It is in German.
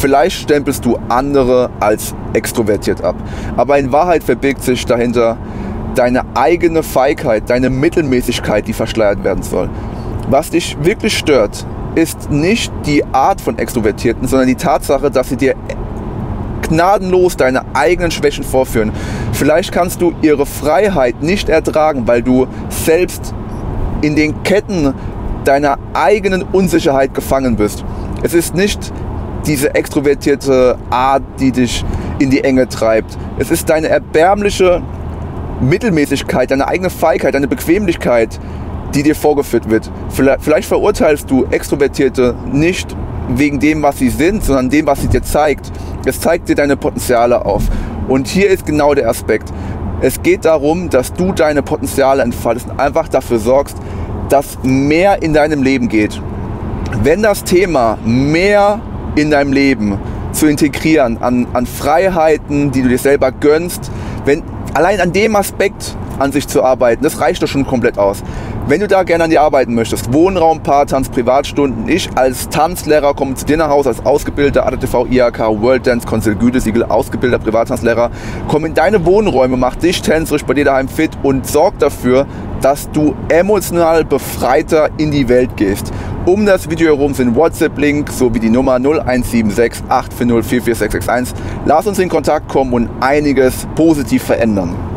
Vielleicht stempelst du andere als extrovertiert ab. Aber in Wahrheit verbirgt sich dahinter deine eigene Feigheit, deine Mittelmäßigkeit, die verschleiert werden soll. Was dich wirklich stört, ist nicht die Art von Extrovertierten, sondern die Tatsache, dass sie dir gnadenlos deine eigenen Schwächen vorführen. Vielleicht kannst du ihre Freiheit nicht ertragen, weil du selbst in den Ketten deiner eigenen Unsicherheit gefangen bist. Es ist nicht diese extrovertierte Art, die dich in die Enge treibt. Es ist deine erbärmliche Mittelmäßigkeit, deine eigene Feigheit, deine Bequemlichkeit, die dir vorgeführt wird. Vielleicht verurteilst du Extrovertierte nicht wegen dem, was sie sind, sondern dem, was sie dir zeigt. Es zeigt dir deine Potenziale auf. Und hier ist genau der Aspekt. Es geht darum, dass du deine Potenziale entfaltest und einfach dafür sorgst, dass mehr in deinem Leben geht. Wenn das Thema mehr in deinem Leben zu integrieren, an Freiheiten, die du dir selber gönnst, allein an dem Aspekt an sich zu arbeiten, das reicht doch schon komplett aus. Wenn du da gerne an dir arbeiten möchtest, Wohnraum, Paartanz, Privatstunden, ich als Tanzlehrer komme zu dir nach Hause, als ausgebildeter ADTV, IHK, World Dance, Council, Gütesiegel, ausgebildeter Privattanzlehrer, komm in deine Wohnräume, mach dich tänzerisch bei dir daheim fit und sorg dafür, dass du emotional befreiter in die Welt gehst. Um das Video herum sind WhatsApp-Link sowie die Nummer 0176 840 44661. Lass uns in Kontakt kommen und einiges positiv verändern.